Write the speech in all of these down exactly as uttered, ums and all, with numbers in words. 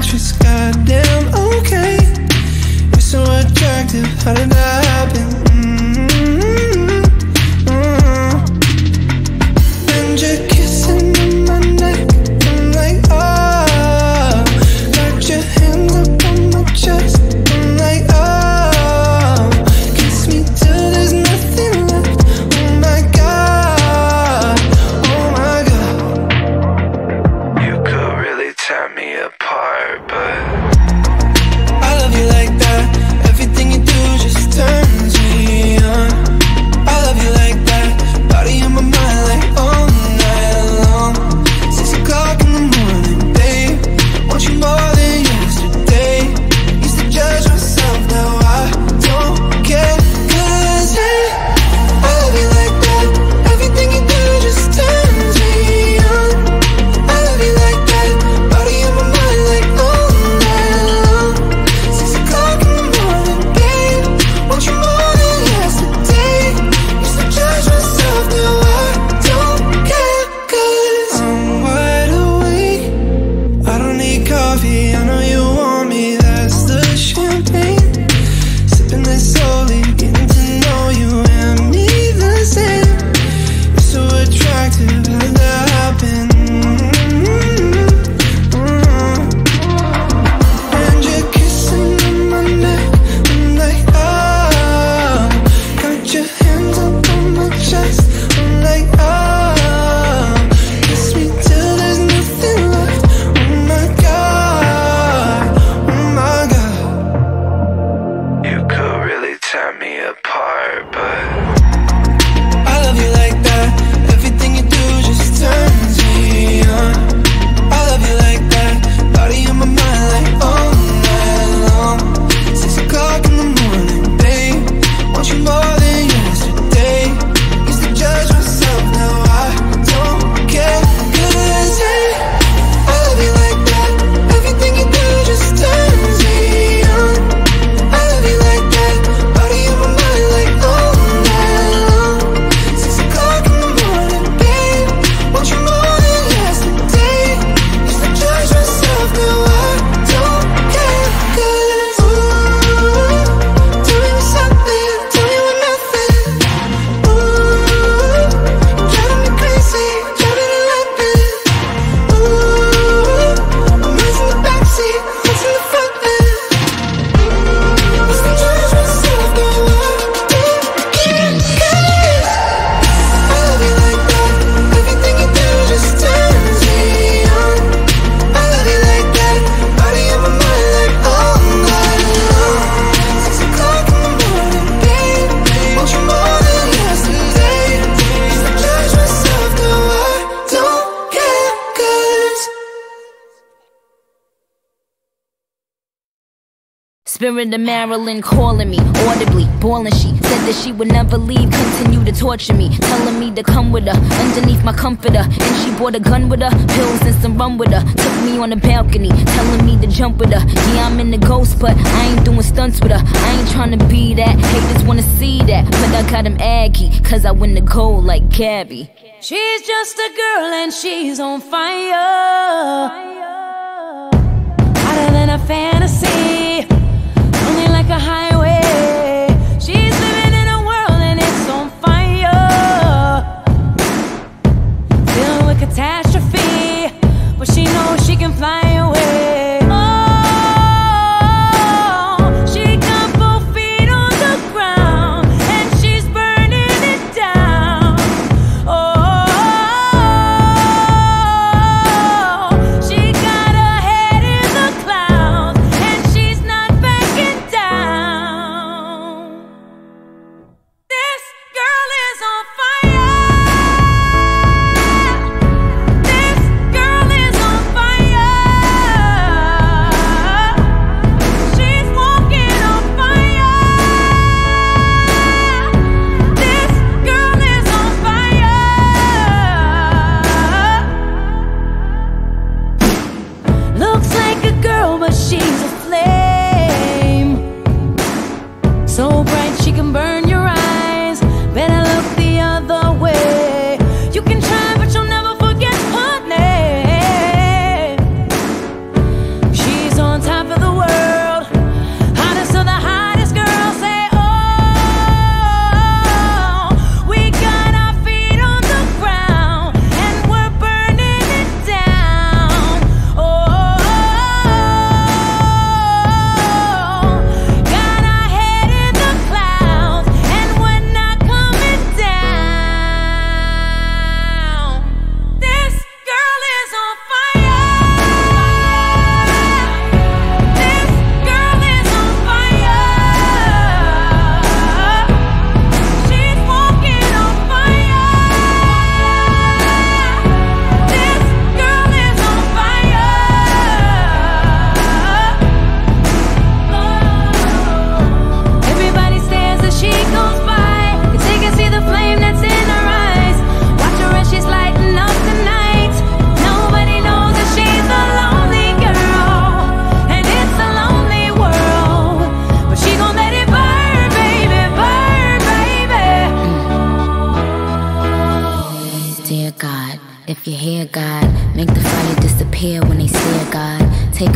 mattress, goddamn, okay. You're so attractive, how did that happen? Mm-hmm. Mm-hmm. And you're kissing on my neck, I'm like, oh. Got your hands up on my chest, I'm like, oh. Kiss me till there's nothing left, oh my God, oh my God. You could really tear me apart, but I love you like that. Everything you do just turns me on. I love you like that. Body on my mind like all night long. Six o'clock in the morning, babe. Want you more than yesterday. Used to judge myself, now I don't care. Cause hey, I love you like that. Everything you do just turns me on. I love you like that. Body on my mind like all night long. Six o'clock in the morning, babe. Want you more than yesterday. Used to judge myself, now I don't care. Cause I'm wide awake. I don't need coffee, I know you want me. That's the champagne. Sipping it slowly, getting to know you and me the same. You're so attractive, how did that happen? Mm-hmm. And you're kissing on my neck, I'm like, oh. Got your hands up on my chest, I'm like, oh. Kiss me till there's nothing left, oh my God, oh my God. You could really tear me apart, but I love you like that. Everything you do just turns me on. I love you like that. Body on my mind like all night long. Six o'clock in the morning, babe. Want you more than yesterday. Used to judge myself, now I don't care. Cause hey, I love you like that. Everything you do just turns me on. I love you like that. Body on my mind like all night long. Six o'clock in the morning, babe. Want you more than yesterday. Used to judge myself, now I don't care. Cause ooh, tell me what's happening, tell me what nothing. Ooh, driving me crazy, driving it laughing. Ooh, I'm in the backseat, what's in the front end? Used to judge myself, now I don't care. Cause I love you like that. Everything you do just turns me on. I love you like that. Body on my mind like all night long. Six o'clock in the morning, babe. Want you more than yesterday. Used to judge myself, now I don't care. Cause Spirit of Marilyn calling me audibly, bawling. She said that she would never leave, continue to torture me, telling me to come with her underneath my comforter. And she brought a gun with her, pills and some rum with her. Took me on the balcony, telling me to jump with her. Yeah, I'm in the ghost, but I ain't doing stunts with her. I ain't trying to be that, haters wanna see that, but I got him aggy, cause I win the gold like Gabby. She's just a girl and she's on fire, hotter than a fantasy, only like a highway. She's living in a world and it's on fire, filled with catastrophe, but she knows she can fly away. Oh, she got both feet on the ground and she's burning it down. Oh, she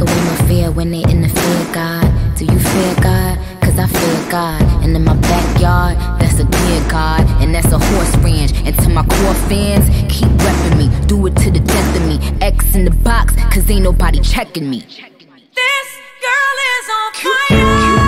away my fear when they interfere, God. Do you fear God? Cause I fear God. And in my backyard, that's a dear God. And that's a horse ranch. And to my core fans, keep repping me. Do it to the death of me. X in the box, cause ain't nobody checking me. This girl is on fire.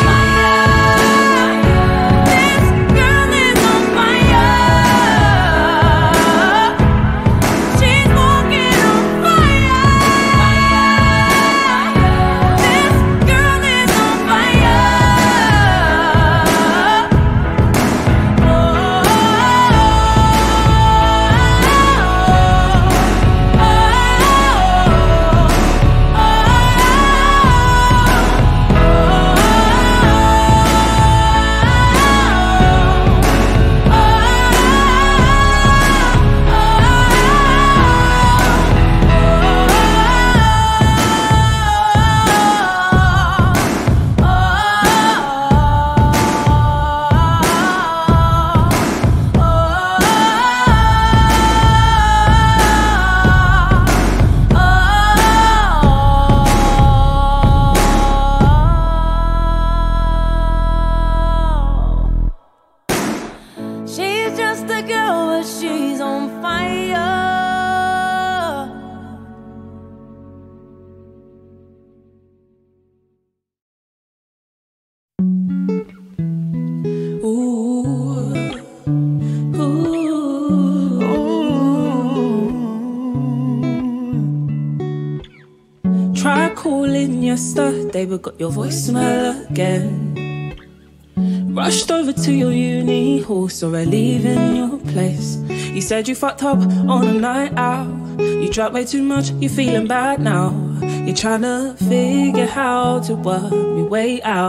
Try calling yesterday, but got your voicemail again. Rushed over to your uni hall, saw her leaving your place. You said you fucked up on a night out. You drank way too much, you're feeling bad now. You're trying to figure how to work your way out.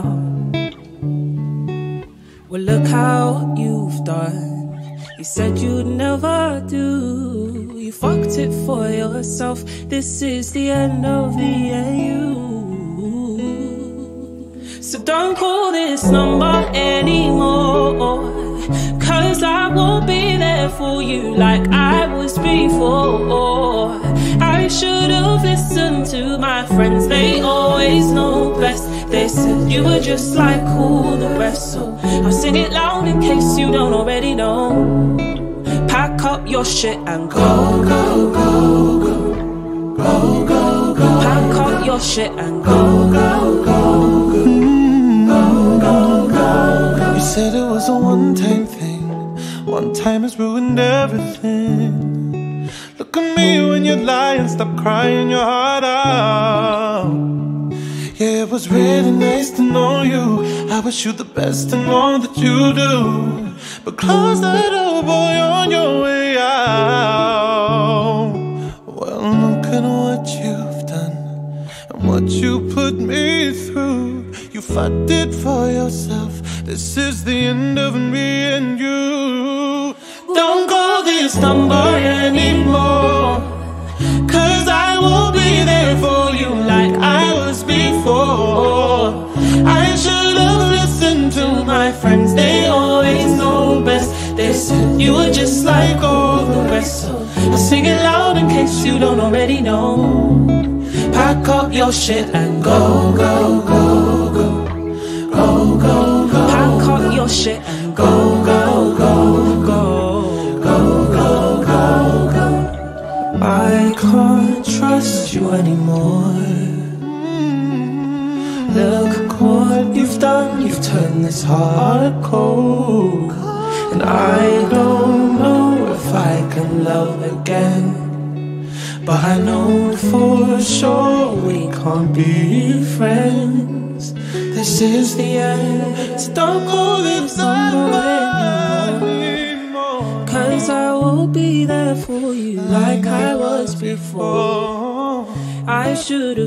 Well, look how you've done. You said you'd never do. You fucked it for yourself. This is the end of the A U. So don't call this number anymore, cause I won't be there for you like I was before. I should have listened to my friends, they always know best. They said you were just like all the rest, so I'll sing it loud in case you don't already know. Pack up your shit and go, go, go, go. Go, go, go. Pack up your shit and go, go, go, go. Go, go, go, go. You said it was a one-time thing. One time has ruined everything. Look at me when you lie and stop crying your heart out. Yeah, it was really nice to know you. I wish you the best in all that you do. But close that door, boy, on your way out. Well, look at what you've done and what you put me through. You fought it for yourself. This is the end of me and you. Don't call this number anymore, cause I will be there for you like I was before. I should have listened to my friends, they always know best. They said you were just like all the rest, so I'll sing it loud in case you don't already know. Pack up your shit and go, go, go, go. Go, go, go. Pack up your shit and go, go, go, go. Go, go, go, go. I can't trust you anymore. Look what you've done, you've turned this heart cold. And I don't know if I can love again, but I know for sure we can't be friends. This is the end, so don't call this number anymore, cause I will be there for you like I was before. I should've